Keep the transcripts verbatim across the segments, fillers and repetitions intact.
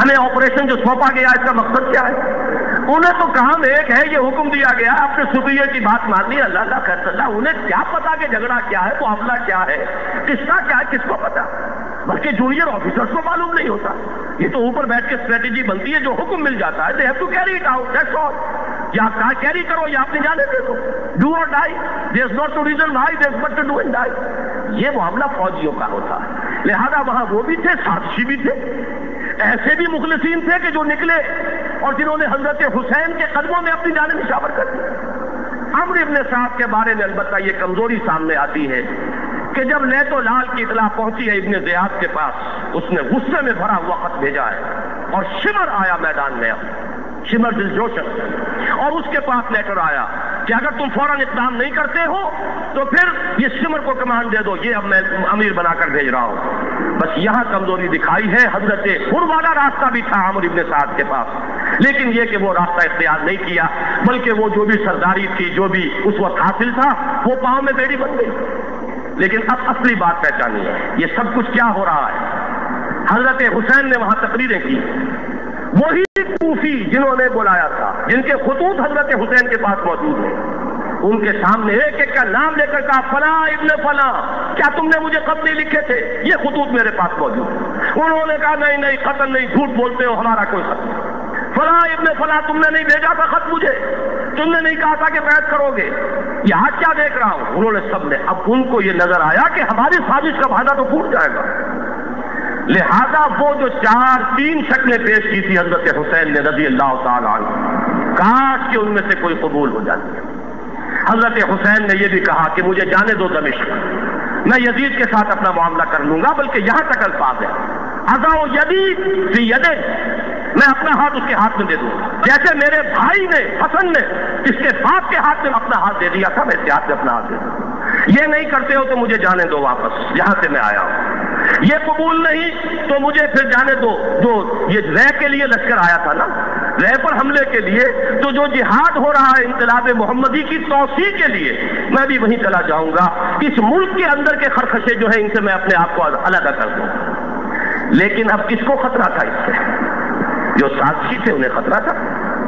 ہمیں آپریشن جو سونپا گیا اس کا مقصد کیا ہے؟ انہیں تو کام ایک ہے، یہ حکم دیا گیا اپنے سپیریئر کی بات ماننی، اللہ اللہ خیر اللہ، انہیں کیا پتا کہ جھگڑا کیا ہے، معاملہ کیا ہے، قصہ کیا ہے، کس کو پتا؟ بلکہ جونیئر آفیسرز کو معلوم نہیں ہوتا، یہ تو اوپر بیٹھ کے اسٹریٹجی بنتی ہے، جو حکم مل جاتا ہے they have to carry it out, that's all. یا آپ کیری کرو یا اپنی جانے دے دو، do or die, there's not to reason why, there's but to do and die. یہ معاملہ فوجیوں کا ہوتا ہے، لہذا وہاں وہ بھی تھے، سازشی بھی تھے، ایسے بھی مخلصین تھے کہ جو نکلے اور جنہوں نے حضرت حسین کے قدموں میں اپنی جانیں نشاور کر دی۔ عمرو ابن سعد کے بارے میں البتہ یہ کمزوری سامنے آتی ہے کہ جب نیت و لال کی اطلاع پہنچی ہے ابن زیاد کے پاس، اس نے غصے میں بھرا ہوا خط بھیجا ہے، اور شمر آیا میدان میں، شمر دل جوشن، اور اس کے پاس لیٹر آیا کہ اگر تم فوراً اقدام نہیں کرتے ہو تو پھر یہ شمر کو کمان دے دو، یہ اب میں امیر بنا کر بھیج رہا ہوں۔ بس یہاں کمزوری دکھائی ہے، حضرت حر والا راستہ بھی تھا عمرو ابن سعد کے پاس، لیکن یہ کہ وہ راستہ اختیار نہیں کیا، بلکہ وہ جو بھی سرداری تھی، جو بھی اس وقت حاصل تھا، وہ پاؤں میں بیڑی بن گئی۔ لیکن اب اصلی بات پہچانی ہے، یہ سب کچھ کیا ہو رہا ہے؟ حضرت حسین نے وہاں تقریریں کی، وہی کوفی جنہوں نے بلایا تھا، جن کے خطوط حضرت حسین کے پاس موجود ہیں، ان کے سامنے ایک ایک کا نام لے کر کہا فلاں ابن فلاں، کیا تم نے مجھے خط نہیں لکھے تھے؟ یہ خطوط میرے پاس موجود ہیں۔ انہوں نے کہا نہیں نہیں قطعاً نہیں، جھوٹ بولتے ہو، ہمارا کوئی خط نہیں۔ فلاں ابن فلاں تم نے نہیں بھیجا تھا خط مجھے، تم نے نہیں کہا تھا کہ بیعت کرو گے، یہ آج کیا دیکھ رہا ہوں؟ انہوں نے سب نے، اب ان کو یہ نظر آیا کہ ہماری سازش کا وعدہ تو ٹوٹ جائے گا، لہذا وہ جو چار تین شکلیں پیش کی تھی حضرت حسین نے رضی اللہ تعالیٰ عنہ، کاش کہ ان میں سے کوئی قبول ہو جاتی۔ حضرت حسین نے یہ بھی کہا کہ مجھے جانے دو دمشق، میں یزید کے ساتھ اپنا معاملہ کر لوں گا، بلکہ یہاں تک الفاظ ہے اضع یدی فی یدہ، میں اپنا ہاتھ اس کے ہاتھ میں دے دوں، جیسے میرے بھائی نے حسن نے اس کے باپ کے ہاتھ میں اپنا ہاتھ دے دیا تھا، میں اس کے ہاتھ میں اپنا ہاتھ دے دوں۔ یہ نہیں کرتے ہو تو مجھے جانے دو واپس جہاں سے میں آیا ہوں، یہ قبول نہیں تو مجھے پھر جانے دو۔ جو یہ رے کے لیے لشکر آیا تھا نا، رے پر حملے کے لیے، تو جو جہاد ہو رہا ہے انقلاب محمدی کی توسیع کے لیے، میں بھی وہیں چلا جاؤں گا، اس ملک کے اندر کے خرخشے جو ہیں ان سے میں اپنے آپ کو علیحدہ کر دوں۔ لیکن اب کس کو خطرہ تھا اس سے؟ جو سازشی تھے انہیں خطرہ تھا،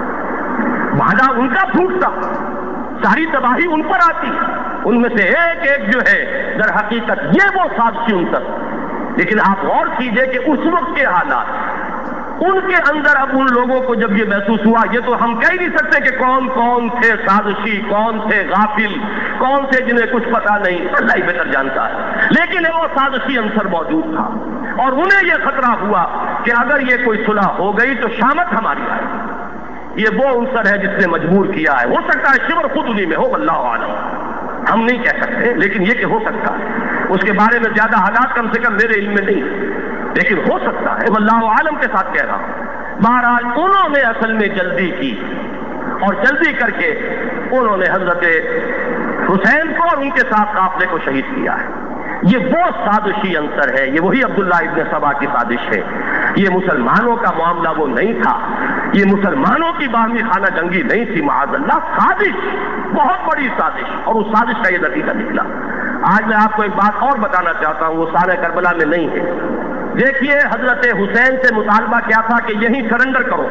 وعدہ ان کا پھوٹتا، ساری تباہی ان پر آتی، ان میں سے ایک ایک جو ہے در حقیقت یہ وہ سازشی ان تک۔ لیکن آپ غور کیجئے کہ اس وقت کے حالات، ان کے اندر اب ان لوگوں کو جب یہ محسوس ہوا، یہ تو ہم کہہ نہیں سکتے کہ کون کون تھے سازشی، کون تھے غافل، کون تھے جنہیں کچھ پتا نہیں، اللہ ہی بہتر جانتا ہے، لیکن وہ سازشی عنصر موجود تھا، اور انہیں یہ خطرہ ہوا کہ اگر یہ کوئی صلح ہو گئی تو شامت ہماری آئے۔ یہ وہ عنصر ہے جس نے مجبور کیا ہے، ہو سکتا ہے شمر خود انہی میں ہو، واللہ عالم، ہم نہیں کہہ سکتے، لیکن یہ کہ ہو سکتا ہے، اس کے بارے میں زیادہ حالات کم سے کم میرے علم میں نہیں، لیکن ہو سکتا ہے، واللہ عالم کے ساتھ کہہ رہا ہوں۔ بہرحال انہوں نے اصل میں جلدی کی، اور جلدی کر کے انہوں نے حضرت حسین کو اور ان کے ساتھ قافلے کو شہید کیا ہے۔ یہ وہ سازشی عنصر ہے، یہ وہی عبداللہ ابن سبا کی سازش ہے، یہ مسلمانوں کا معاملہ وہ نہیں تھا، یہ مسلمانوں کی باہمی خانہ جنگی نہیں تھی، معاذ اللہ، سازش، بہت بڑی سازش، اور اس سازش کا یہ نتیجہ نکلا۔ آج میں آپ کو ایک بات اور بتانا چاہتا ہوں، وہ سانحہ کربلا میں نہیں ہے۔ دیکھیے حضرت حسین سے مطالبہ کیا تھا کہ یہیں سرنڈر کرو،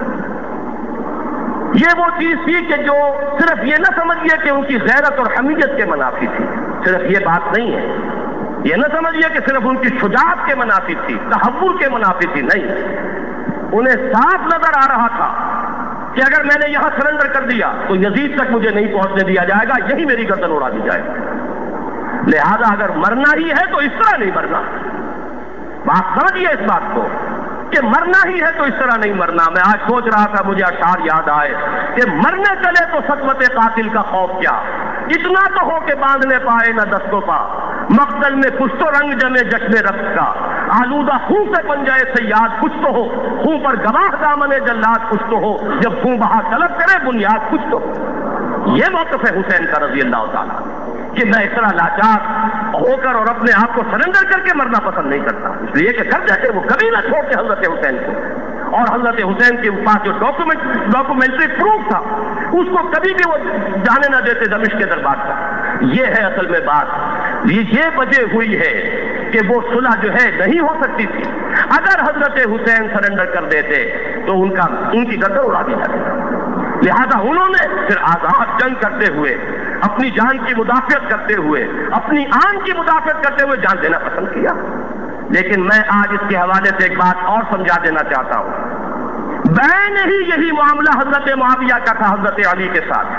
یہ وہ چیز تھی کہ جو صرف یہ نہ سمجھیے کہ ان کی غیرت اور حمیت کے منافی تھی، صرف یہ بات نہیں ہے، یہ نہ سمجھیے کہ صرف ان کی شجاعت کے منافی تھی، تحول کے منافی تھی، نہیں، انہیں صاف نظر آ رہا تھا کہ اگر میں نے یہاں سرنڈر کر دیا تو یزید تک مجھے نہیں پہنچنے دیا جائے گا، یہی میری گردن اڑا دی جائے گی، لہذا اگر مرنا ہی ہے تو اس طرح نہیں مرنا۔ بات سمجھیے اس بات کو کہ مرنا ہی ہے تو اس طرح نہیں مرنا۔ میں آج سوچ رہا تھا، مجھے اشعار یاد آئے کہ مرنے چلے تو سطوت قاتل کا خوف کیا، اتنا تو ہو کہ باندھنے پائے نہ دستوں پا، مقتل میں کچھ تو رنگ جمے جشن رقص کا، آلودہ خون سے بن جائے سیاد کچھ تو ہو، خون پر گواہ دامن جلاد کچھ تو ہو، جب خون بہا طلب کرے بنیاد کچھ تو ہو۔ یہ موقف ہے حسین کا رضی اللہ تعالیٰ کہ میں اس طرح لاچار ہو کر اور اپنے آپ کو سرنڈر کر کے مرنا پسند نہیں کرتا، اس لیے کہ کر جاتے وہ کبھی نہ چھوڑتے حضرت حسین کو، اور حضرت حسین کے پاس جو ڈاکومنٹ ڈاکومنٹری پروف تھا اس کو کبھی بھی وہ جانے نہ دیتے دمشق کے دربار کا۔ یہ ہے اصل میں بات، یہ وجہ ہوئی ہے کہ وہ صلح جو ہے نہیں ہو سکتی تھی۔ اگر حضرت حسین سرنڈر کر دیتے تو ان کا ان کی گردن اڑا دی جاتی، لہذا انہوں نے پھر آزاد جنگ کرتے ہوئے، اپنی جان کی مدافعت کرتے ہوئے، اپنی آن کی مدافعت کرتے ہوئے جان دینا پسند کیا۔ لیکن میں آج اس کے حوالے سے ایک بات اور سمجھا دینا چاہتا ہوں، بین ہی یہی معاملہ حضرت معاویہ کا تھا حضرت علی کے ساتھ۔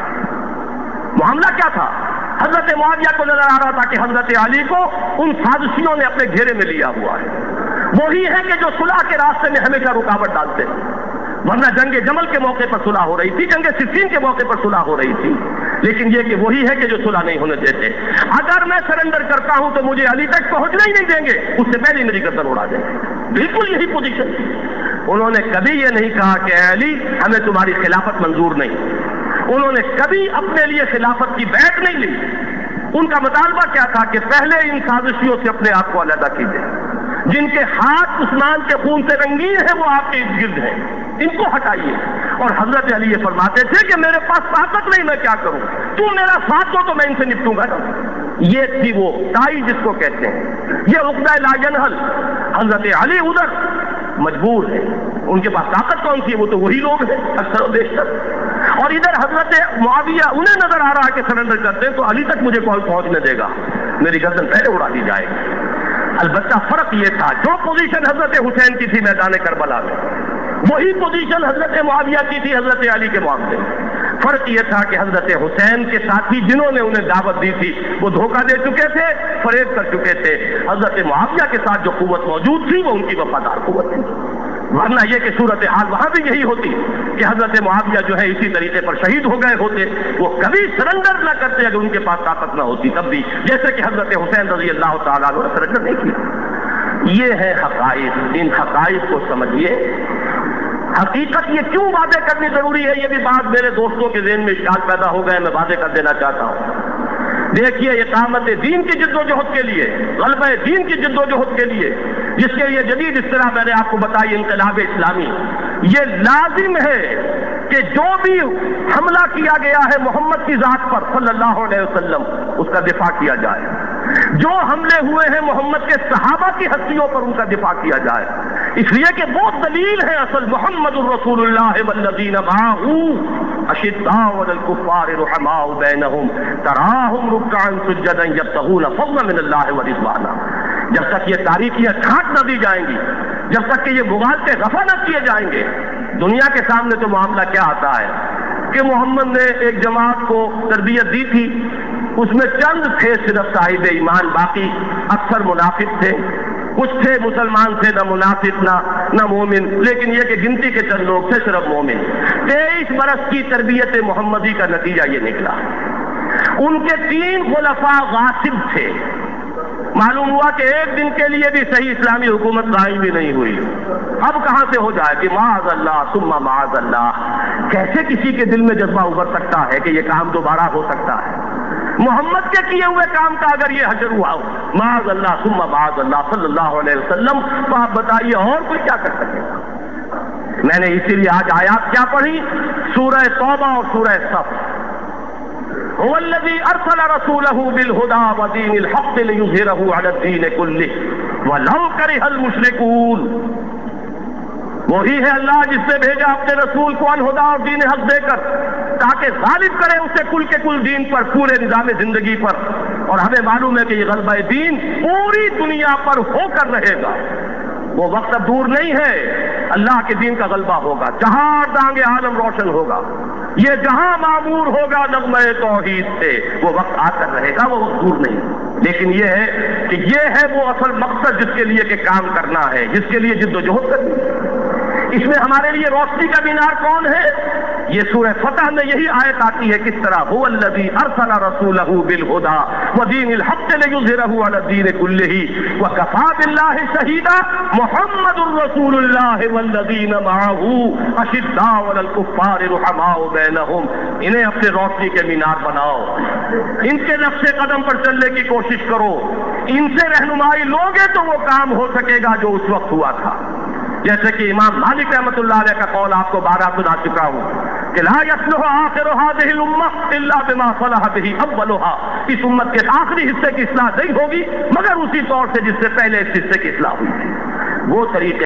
معاملہ کیا تھا؟ حضرت معاویہ کو نظر آ رہا تھا کہ حضرت علی کو ان سازشیوں نے اپنے گھیرے میں لیا ہوا ہے، وہی ہے کہ جو صلح کے راستے میں ہمیشہ رکاوٹ ڈالتے ہیں، ورنہ جنگ جمل کے موقع پر صلح ہو رہی تھی، جنگ صفین کے موقع پر صلح ہو رہی تھی، لیکن یہ کہ وہی ہے کہ جو صلح نہیں ہونے دیتے۔ اگر میں سرنڈر کرتا ہوں تو مجھے علی تک پہنچنا ہی نہیں دیں گے، اس سے پہلے میری گردن اڑا دیں گے۔ بالکل یہی پوزیشن تھی۔ انہوں نے کبھی یہ نہیں کہا کہ اے علی ہمیں تمہاری خلافت منظور نہیں، انہوں نے کبھی اپنے لیے خلافت کی بیعت نہیں لی۔ ان کا مطالبہ کیا تھا کہ پہلے ان سازشیوں سے اپنے آپ کو علیحدہ کیجیے، جن کے ہاتھ عثمان کے خون سے رنگین ہیں وہ آپ کے ارد گرد ہیں، ان کو ہٹائیے۔ اور حضرت علی یہ فرماتے تھے کہ میرے پاس طاقت نہیں، میں کیا کروں، تو میرا ساتھ دو تو میں ان سے نپٹوں گا۔ یہ تھی وہ تائی جس کو کہتے ہیں، یہ عقدہ لا ینحل۔ حضرت علی ادھر مجبور ہے، ان کے پاس طاقت کون سی ہے، وہ تو وہی لوگ ہیں اکثر و بیشتر، اور ادھر حضرت معاویہ انہیں نظر آ رہا ہے کہ سرنڈر کرتے ہیں تو علی تک مجھے کوئی پہنچنے دے گا، میری گردن پہلے اڑا دی جائے گی۔ البتہ فرق یہ تھا، جو پوزیشن حضرت حسین کی تھی میدان کربلا میں، وہی پوزیشن حضرت معاویہ کی تھی حضرت علی کے معاملے میں۔ فرق یہ تھا کہ حضرت حسین کے ساتھی جنہوں نے انہیں دعوت دی تھی وہ دھوکہ دے چکے تھے، فریب کر چکے تھے۔ حضرت معاویہ کے ساتھ جو قوت موجود تھی وہ ان کی وفادار قوت تھی، ورنہ یہ کہ صورتحال وہاں بھی یہی ہوتی کہ حضرت معاویہ جو ہے اسی طریقے پر شہید ہو گئے ہوتے، وہ کبھی سرنڈر نہ کرتے اگر ان کے پاس طاقت نہ ہوتی تب بھی، جیسے کہ حضرت حسین رضی اللہ تعالیٰ عنہ نے سرنڈر نہیں کیا۔ یہ ہے حقائق، ان حقائق کو سمجھیے۔ حقیقت یہ کیوں واضح کرنی ضروری ہے، یہ بھی بات میرے دوستوں کے ذہن میں اشکال پیدا ہو گئے، میں واضح کر دینا چاہتا ہوں۔ دیکھیے اقامت دین کی جد و جہد کے لیے، غلبہ دین کی جد و جہد کے لیے، جس کے لیے جدید اصطلاح میں نے آپ کو بتائی انقلاب اسلامی، یہ لازم ہے کہ جو بھی حملہ کیا گیا ہے محمد کی ذات پر صلی اللہ علیہ وسلم اس کا دفاع کیا جائے، جو حملے ہوئے ہیں محمد کے صحابہ کی ہستیوں پر ان کا دفاع کیا جائے، اس لیے کہ وہ دلیل ہے اصل محمد الرسول اللہ والذین معہ اشداء علی الکفار رحماء بینہم تراہم رکعا سجدا یبتغون فضلا من اللہ ورضوانا۔ جب تک یہ تاریخیاں چھانٹ نہ دی جائیں گی، جب تک کہ یہ مغالطے رفع نہ کیے جائیں گے، دنیا کے سامنے تو معاملہ کیا آتا ہے کہ محمد نے ایک جماعت کو تربیت دی تھی، اس میں چند تھے صرف صاحب ایمان، باقی اکثر منافق تھے، کچھ تھے مسلمان تھے، نہ منافق نہ نہ مومن، لیکن یہ کہ گنتی کے چند لوگ تھے صرف مومن۔ تیئیس برس کی تربیت محمدی کا نتیجہ یہ نکلا۔ ان کے تین خلفاء غاصب تھے، معلوم ہوا کہ ایک دن کے لیے بھی صحیح اسلامی حکومت قائم بھی نہیں ہوئی، اب کہاں سے ہو جائے کہ معاذ اللہ ثم معاذ اللہ، کیسے کسی کے دل میں جذبہ ابھر سکتا ہے کہ یہ کام دوبارہ ہو سکتا ہے؟ محمد کے کیے ہوئے کام کا اگر یہ حشر ہوا معاذ اللہ ثم معاذ اللہ صلی اللہ علیہ وسلم، تو آپ بتائیے اور کوئی کیا کر سکے گا؟ میں نے اسی لیے آج آیات کیا پڑھی، سورہ توبہ اور سورہ صف۔ هو الذي ارسل رسوله بالهدى ودين الحق ليظهره على الدين كله ولو كره المشركون۔ وہی ہے اللہ جس نے بھیجا اپنے رسول کو الہدا اور دین حق دے کر تاکہ غالب کرے اسے کل کے کل دین پر، پورے نظام زندگی پر۔ اور ہمیں معلوم ہے کہ یہ غلبہ دین پوری دنیا پر ہو کر رہے گا، وہ وقت اب دور نہیں ہے، اللہ کے دین کا غلبہ ہوگا، جہاں دانگ عالم روشن ہوگا، یہ جہاں معمور ہوگا نغمہ توحید سے، وہ وقت آ کر رہے گا، وہ وقت دور نہیں۔ لیکن یہ ہے کہ یہ ہے وہ اصل مقصد جس کے لیے کہ کام کرنا ہے، جس کے لیے جد و جہد کرنی ہے۔ اس میں ہمارے لیے روشنی کا مینار کون ہے؟ یہ سورہ فتح میں یہی آیت آتی ہے کس طرح، هو الذی ارسل رسولہ بالہدی ودین الحق لیظہرہ علی الدین کلہ وکفی باللہ شہیدا محمد الرسول اللہ والذین معہ اشداء علی الکفار رحماء بینہم۔ انہیں اپنے روشنی کے مینار بناؤ، ان کے نقش قدم پر چلنے کی کوشش کرو، ان سے رہنمائی لوگے تو وہ کام ہو سکے گا جو اس وقت ہوا تھا۔ جیسے کہ امام مالک رحمۃ اللہ علیہ کا قول آپ کو بارہ سنا چکا ہوں کہ لا يصلح آخر هذه الامة الا بما صلح به اولها، اس امت کے آخری حصے کی اصلاح نہیں ہوگی مگر اسی طور سے جس سے پہلے اس حصے کی اصلاح ہوئی تھی۔ وہ طریقے